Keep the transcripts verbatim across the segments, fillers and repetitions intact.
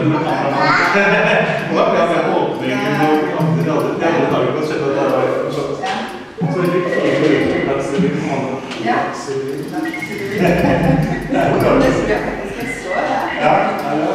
Hon har med åkning och det är alltid på sätt att vara så. Så det är ju plats i liksom. Ja. Det skulle jag faktiskt så här. Ja, ja.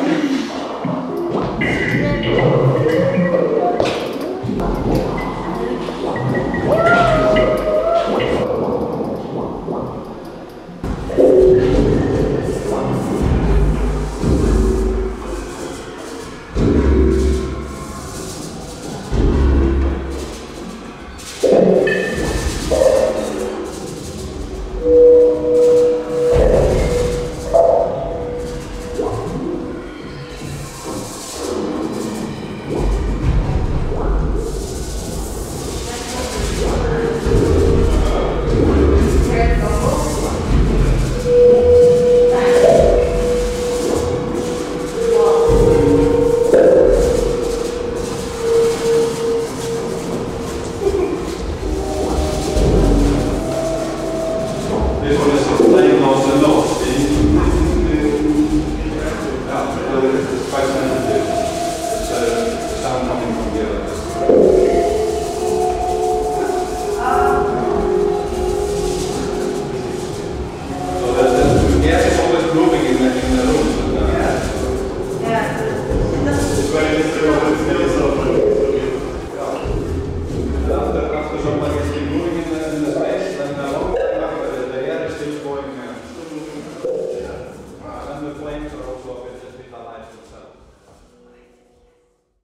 Sound